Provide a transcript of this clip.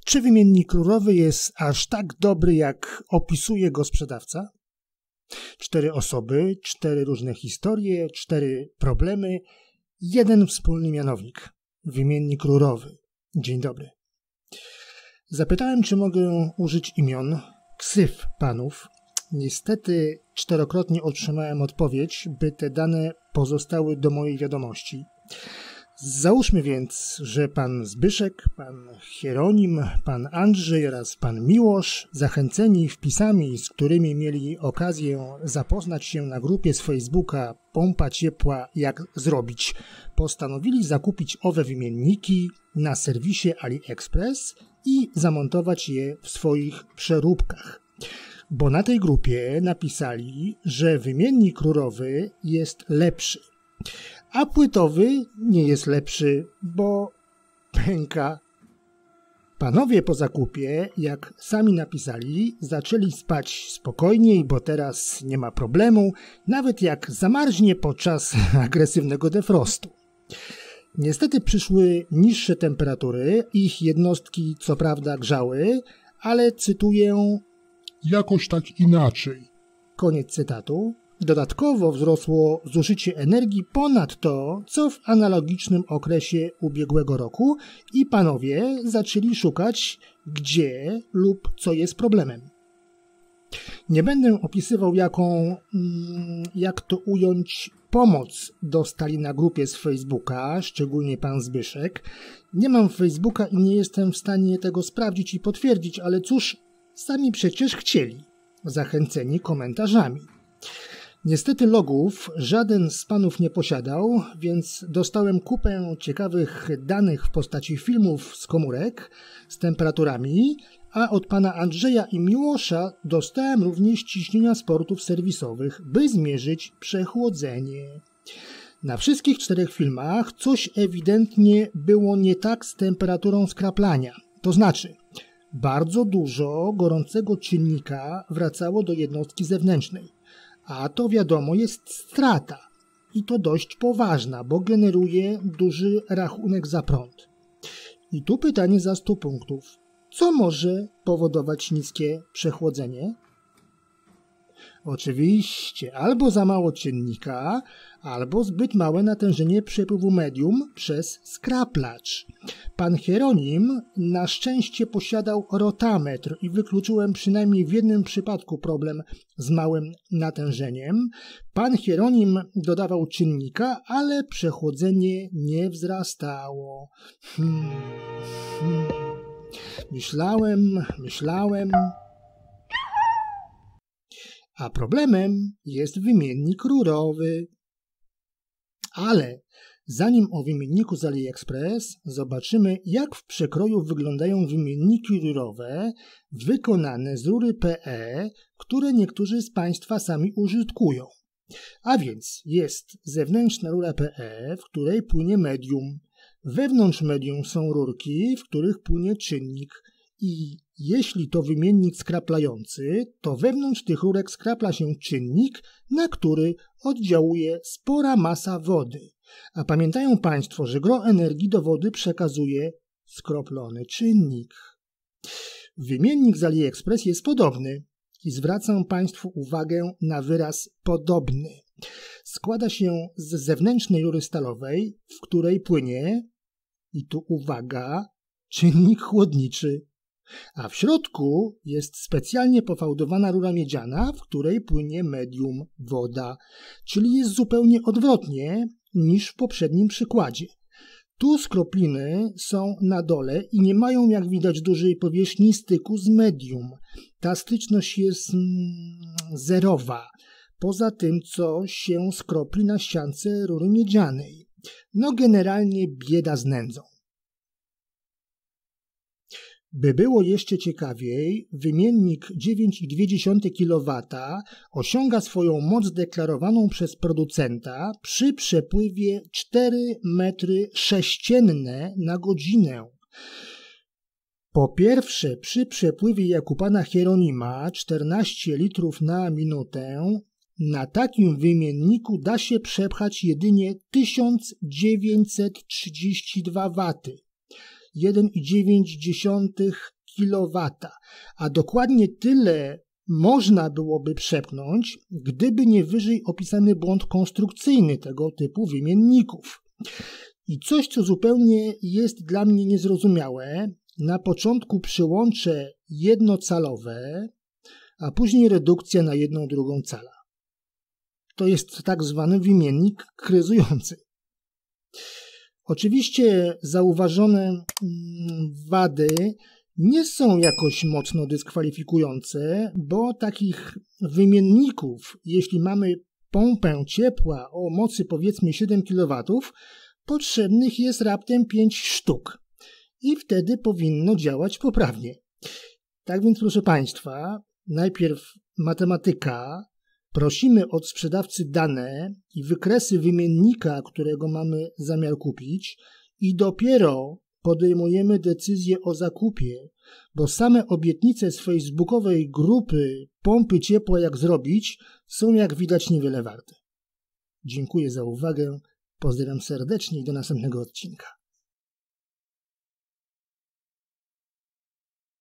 Czy wymiennik rurowy jest aż tak dobry, jak opisuje go sprzedawca? 4 osoby, 4 różne historie, 4 problemy, jeden wspólny mianownik. Wymiennik rurowy. Dzień dobry. Zapytałem, czy mogę użyć imion, ksyw panów. Niestety 4-krotnie otrzymałem odpowiedź, by te dane pozostały do mojej wiadomości. Załóżmy więc, że pan Zbyszek, pan Hieronim, pan Andrzej oraz pan Miłosz, zachęceni wpisami, z którymi mieli okazję zapoznać się na grupie z Facebooka Pompa Ciepła Jak Zrobić, postanowili zakupić owe wymienniki na serwisie AliExpress i zamontować je w swoich przeróbkach. Bo na tej grupie napisali, że wymiennik rurowy jest lepszy, a płytowy nie jest lepszy, bo pęka. Panowie po zakupie, jak sami napisali, zaczęli spać spokojniej, bo teraz nie ma problemu, nawet jak zamarznie podczas agresywnego defrostu. Niestety przyszły niższe temperatury, ich jednostki co prawda grzały, ale cytuję: jakoś tak inaczej. Koniec cytatu. Dodatkowo wzrosło zużycie energii ponad to, co w analogicznym okresie ubiegłego roku i panowie zaczęli szukać, gdzie lub co jest problemem. Nie będę opisywał, jak to ująć, pomoc dostali na grupie z Facebooka, szczególnie pan Zbyszek. Nie mam Facebooka i nie jestem w stanie tego sprawdzić i potwierdzić, ale cóż, sami przecież chcieli, zachęceni komentarzami. Niestety logów żaden z panów nie posiadał, więc dostałem kupę ciekawych danych w postaci filmów z komórek z temperaturami, a od pana Andrzeja i Miłosza dostałem również ciśnienia sportów serwisowych, by zmierzyć przechłodzenie. Na wszystkich 4 filmach coś ewidentnie było nie tak z temperaturą skraplania, to znaczy bardzo dużo gorącego czynnika wracało do jednostki zewnętrznej. A to wiadomo jest strata i to dość poważna, bo generuje duży rachunek za prąd. I tu pytanie za 100 punktów. Co może powodować niskie przechłodzenie? Oczywiście albo za mało czynnika, albo zbyt małe natężenie przepływu medium przez skraplacz. Pan Hieronim na szczęście posiadał rotametr i wykluczyłem przynajmniej w jednym przypadku problem z małym natężeniem. Pan Hieronim dodawał czynnika, ale przechłodzenie nie wzrastało. Myślałem. A problemem jest wymiennik rurowy. Ale zanim o wymienniku z AliExpress, zobaczymy, jak w przekroju wyglądają wymienniki rurowe wykonane z rury PE, które niektórzy z Państwa sami użytkują. A więc jest zewnętrzna rura PE, w której płynie medium. Wewnątrz medium są rurki, w których płynie czynnik. I jeśli to wymiennik skraplający, to wewnątrz tych rurek skrapla się czynnik, na który oddziałuje spora masa wody. A pamiętają Państwo, że gro energii do wody przekazuje skroplony czynnik. Wymiennik z AliExpress jest podobny i zwracam Państwu uwagę na wyraz podobny. Składa się z zewnętrznej rury stalowej, w której płynie, i tu uwaga, czynnik chłodniczy. A w środku jest specjalnie pofałdowana rura miedziana, w której płynie medium, woda, czyli jest zupełnie odwrotnie niż w poprzednim przykładzie. Tu skropliny są na dole i nie mają, jak widać, dużej powierzchni styku z medium. Ta styczność jest zerowa, poza tym, co się skropli na ściance rury miedzianej. No generalnie bieda z nędzą. By było jeszcze ciekawiej, wymiennik 9,2 kW osiąga swoją moc deklarowaną przez producenta przy przepływie 4 metry sześcienne na godzinę. Po pierwsze, przy przepływie jak u pana Hieronima 14 litrów na minutę, na takim wymienniku da się przepchać jedynie 1932 W. 1,9 kW, a dokładnie tyle można byłoby przepchnąć, gdyby nie wyżej opisany błąd konstrukcyjny tego typu wymienników. I coś, co zupełnie jest dla mnie niezrozumiałe, na początku przyłącze jednocalowe, a później redukcja na 1/2 cala. To jest tak zwany wymiennik kryzujący. Oczywiście zauważone wady nie są jakoś mocno dyskwalifikujące, bo takich wymienników, jeśli mamy pompę ciepła o mocy powiedzmy 7 kW, potrzebnych jest raptem 5 sztuk i wtedy powinno działać poprawnie. Tak więc, proszę Państwa, najpierw matematyka, prosimy od sprzedawcy dane i wykresy wymiennika, którego mamy zamiar kupić, i dopiero podejmujemy decyzję o zakupie, bo same obietnice z facebookowej grupy pompy ciepła jak zrobić są jak widać niewiele warte. Dziękuję za uwagę, pozdrawiam serdecznie i do następnego odcinka.